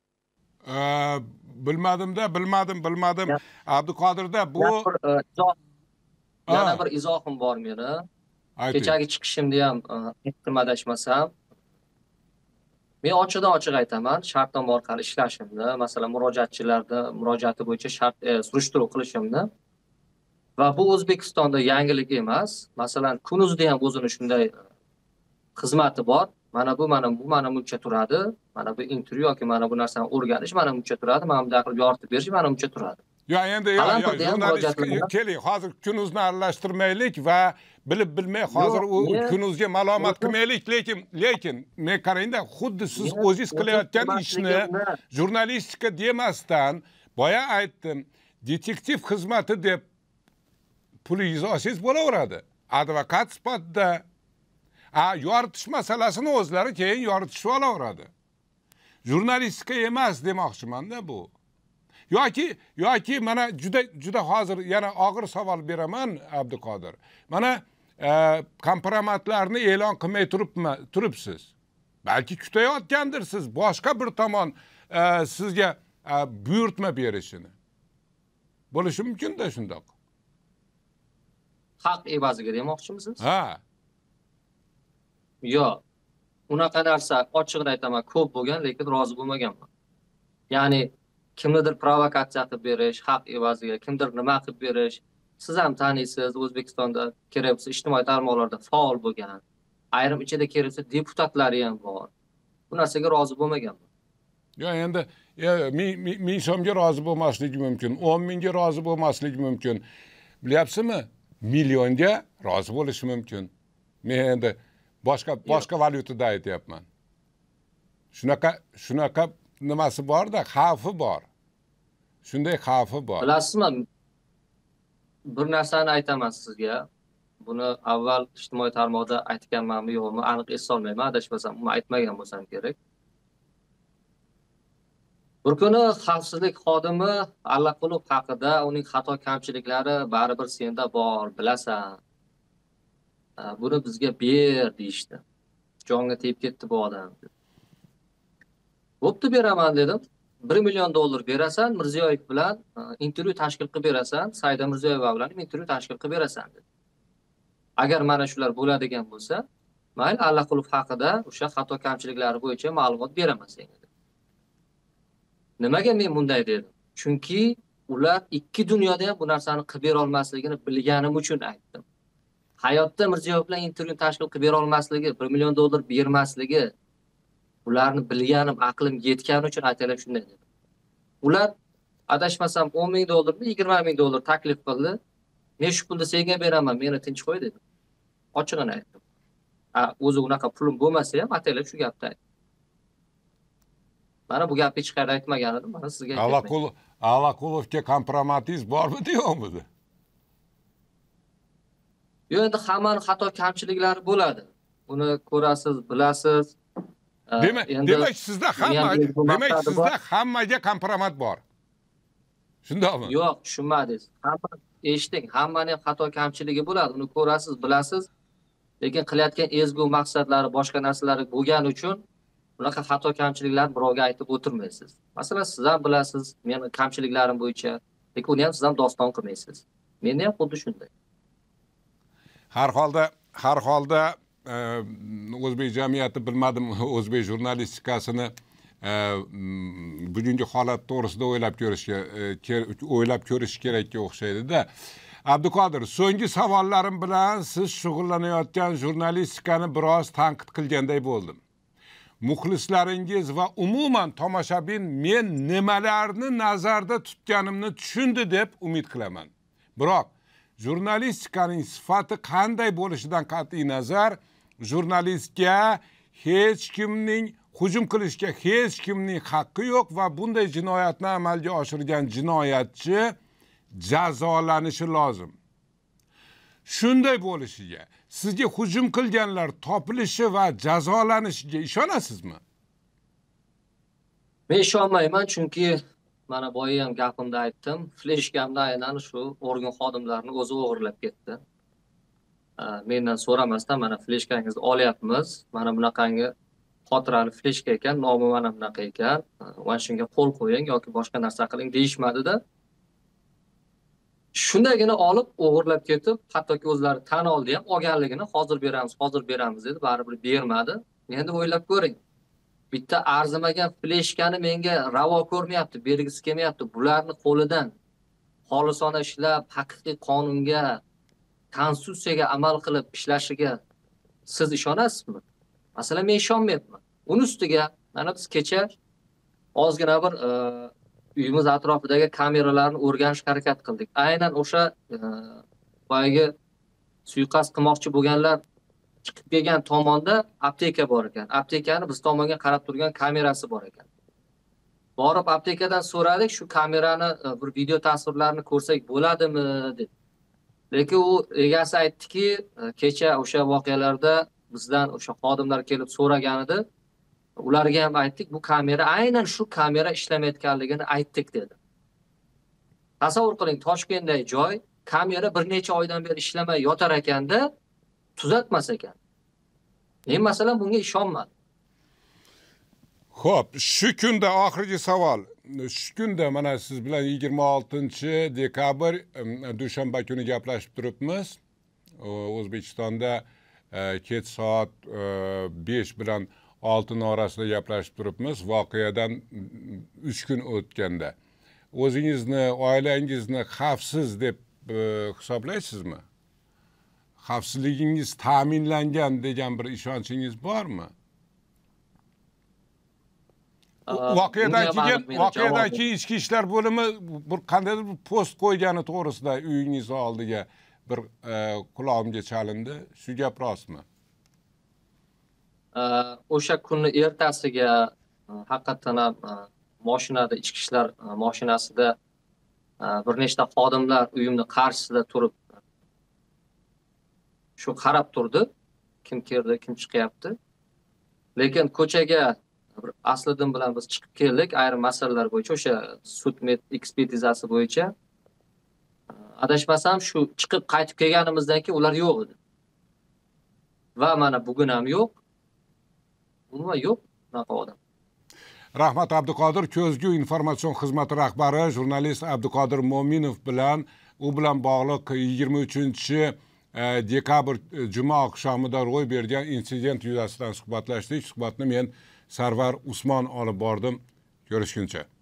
Bilmadim. Abduqodirda bu yana bir izohim bor meni. Kechagi chiqishimda ham adashmasam, men ochiqdan ochiq aytaman, shartnoma orqali ishlashimni, masalan, murojaatchilarni murojaati bo'yicha surishtiruv qilishimni. Va bu O'zbekistonda yangilik emas. Masalan, Kunuzda ham o'zini shunday xizmati bor. Mana bu muncha turadi. Mana bu intervyu yoki mana bu narsani o'rganish mana muncha turadi. Mana bunday qilib yoritib berish mana muncha turadi. Endi jurnalistika keling, hozir Kunuzni aralashtirmaylik va bilib bilmay hozir u Kunuzga malomat qilmaylik, lekin men qarangda, xuddi siz o'zingiz qilayotgan ishni jurnalistika demasdan, boya aytdim, detektiv xizmati deb pulingizni olsangiz bo'laveradi. Advokat sifatida yoritish masalasini o'zlari keyin yoritishib olaveradi. Jurnalistika emas demoqchiman-da bu. Yoki mana juda hozir yana og'ir savol beraman, Abduqodir. Mana kompromatlarni e'lon qilmay turibsiz. Balki kutayotgandirsiz boshqa bir tomon sizga buyurtma berishini. Bo'lishi mumkin-da shundoq. Haq evaziga demoqchimisiz? Ha. Yo'q. Unaqa narsa ochiqdan aytaman, ko'p bo'lgan, lekin rozi bo'lmaganman. Ya'ni kimnidir provokatsiya qilib berish, haq evaziga, kimdir nima qilib berish. Siz ham taniysiz, O'zbekistonda kerak bo'lsa ijtimoiy tarmoqlarda faol bo'lgan. Ayrim ichida kerak bo'lsa deputatlari ham bor. Bu narsaga rozi bo'lmaganman. Yo'q, endi 1000 so'mga rozi bo'lmasligi mumkin, 10 mingga rozi bo'lmasligi mumkin. Bilyapsizmi? Millionga rozi bo'lishi mumkin. Men endi boshqa valyutada aytyapman. Shunaqa nimasi bor-da, xavfi bor. Shunday xavfi bor. Bilasizmi? Bir narsani aytaman sizga. Buni avval ijtimoiy tarmoqda aytganmanmi yo'qmi, aniq eslolmayman, adashmasam, uni aytmagan bo'lsam kerak. Bir kuni xavfsizlik xodimi Allaqulov haqida uning xato kamchiliklari baribir senda bor, bilasan. Buni bizga ber deyishdi. Jonga tegib ketdi bu odam. Bo'pti, beraman dedim. $1 million berasan, Mirziyoyev bilan intervyu tashkil qilib berasan, Saida Mirziyoyeva bilan intervyu tashkil qilib berasan dedi. Agar mana shular bo'ladigan bo'lsa, mayli Allaqulov haqida o'sha xato kamchiliklari bo'yicha ma'lumot beraman senga. Nimaga men bunday dedim? Chunki ular ikki dunyoda ham bu narsani qilib bera olmasligini bilganim uchun aytdim. Hayotda Mirziyoyev bilan intervyu tashkil qilib bera olmasligi, $1 million bermasligi, ularni bilganim, aqlim yetgani uchun aytaylik shunday dedim. Ular adashmasam $10 ming, $20 ming taklif qildi. Men shu pulni senga beraman, meni tinch qo'y dedim. Ochig'ini aytdim. O'zi unaqa pulim bo'lmasa ham aytaylik shu gapni aytdim. Mana bu gapni hech qayerda aytmagan edim, mana sizga aytdim. Allaqulovga kompromatiz bormidi, yo'qmidi? Yo'q, endi hammaning xato kamchiliklari bo'ladi. Buni ko'rasiz, bilasiz. Demak sizda hammaga kompromat bor. Shundaymi? Yo'q, tushunmadingiz. Eshiting, hammaning xato kamchiligi bo'ladi. Uni ko'rasiz, bilasiz. Lekin qilayotgan ezgu maqsadlari boshqa narsalar bo'lgani uchun unaqa xato kamchiliklarni birovga aytib o'tirmaysiz. Masalan, siz ham bilasiz, meni kamchiliklarim bo'yicha, lekin uni ham siz ham doston qilmaysiz. Menda ham xuddi shunday. Har holda o'zbek jamiyati bilmadim, o'zbek jurnalistikasini bugungi holat to'g'risida o'ylab ko'rish kerakga o'xshaydi-da. Abduqodir, so'nggi savollarim bilan siz shug'ullanayotgan jurnalistikani biroz tanqid qilganday bo'ldim. Muxlislaringiz va umuman tomoshabin men nimalarni nazarda tutganimni tushundi deb umid qilaman. Biroq jurnalistikaning sifati qanday bo'lishidan qat'iy nazar, jurnalistga hech kimning hujum qilishga hech kimning haqqi yo'q va bunday jinoyatni amalga oshirgan jinoyatchi jazolanishi lozim. Shunday bo'lishiga, sizga hujum qilganlar topilishi va jazolanishiga ishonasizmi? Men ishonmayman, chunki mana boya ham gapimda aytdim, fleshkamda aynan shu organ xodimlarini o'zi o'g'irlab ketdi. Mendan so'ramasdan mana fleshkangizni olyapmiz. Mana bunaqangi xotirali fleshka ekan, nomi mana bunaqa ekan. Va shunga qo'l qo'ying yoki boshqa narsa qiling deyishmadi-da. Shundagina olib o'g'irlab ketib, hattoki o'zlari tan oldi ham, olganligini hozir beramiz dedi, baribir bermadi. Endi o'ylab ko'ring. Bitta arzimagan fleshkani menga ravo ko'rmayapti, bergisi kelmayapti. Bularni qo'lidan xolisona ishlab, haqiqiy qonunga, konstitutsiyaga amal qilib ishlashiga siz ishonasizmi? Masalan, men ishonmayapman. Uning ustiga mana biz kecha ozgina bir uyimiz atrofidagi kameralarni o'rganishga harakat qildik. Aynan o'sha boyagi suiqasd qilmoqchi bo'lganlar chiqib kelgan tomonda apteka bor ekan. Aptekani biz tomonga qarab turgan kamerasi bor ekan. Borib aptekadan so'radik, shu kamerani bir video tasvirlarini ko'rsak bo'ladimi deb. Lekin u egasi aytdiki, kecha o'sha voqealarda bizdan o'sha xodimlar kelib so'ragan edi. Ularga ham aytdik, bu kamera aynan shu kamera ishlamayotganligini aytdik dedi. Tasavvur qiling, Toshkentdagi joy kamera bir necha oydan beri ishlamay yotar ekanda, tuzatmas ekan. Men masalan bunga ishonmadim. Xo'p, shu kunda oxirgi savol. Shu kunda mana siz bilan 26-dekabr dushanba kuni gaplashib turibmiz. O'zbekistonda kech soat 5 bilan 6 orasida gaplashib turibmiz. Voqeadan 3 kun o'tganda. O'zingizni, oilangizni xavfsiz deb hisoblaysizmi? Xavfsizligingiz ta'minlangan degan bir ishonchingiz bormi? Voqeadan keyin ichki ishlar bo'limi bir qandaydir bir post qo'ygani to'g'risida uyingiz oldiga bir qulog'imga chalindi. Shu gap rostmi? O'sha kunni ertasiga haqiqatan ham mashinada, ichki ishlar mashinasida bir nechta xodimlar uyimni qarshisida turib shu qarab turdi. Kim kirdi, kim chiqyapti. Lekin ko'chaga Asliddin bilan biz chiqib keldik, ayrim masalalar bo'yicha, o'sha sud ekspertizasi bo'yicha. Adashmasam shu chiqib qaytib kelganimizdan keyin ular yo'q edi. Va mana bugun ham yo'q. Umuman yo'q bunaqa odam. Rahmat Abduqodir, Ko'zgu informatsion xizmati rahbari jurnalist Abduqodir Mo'minov bilan u bilan bog'liq 23 dekabr juma oqshomida ro'y bergan insident yuzasidan suhbatlashdik. Suhbatni men Sarvar Usmon olib bordim. Görüşguncha.